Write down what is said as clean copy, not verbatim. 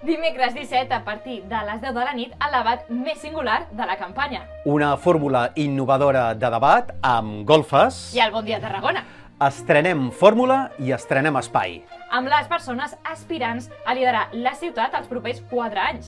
Dimecres 17, a partir de les 10 de la nit, el debat més singular de la campanya. Una fórmula innovadora de debat amb golfes. I el Bon Dia Tarragona. Estrenem fórmula i estrenem espai. Amb les persones aspirants a liderar la ciutat els propers 4 anys.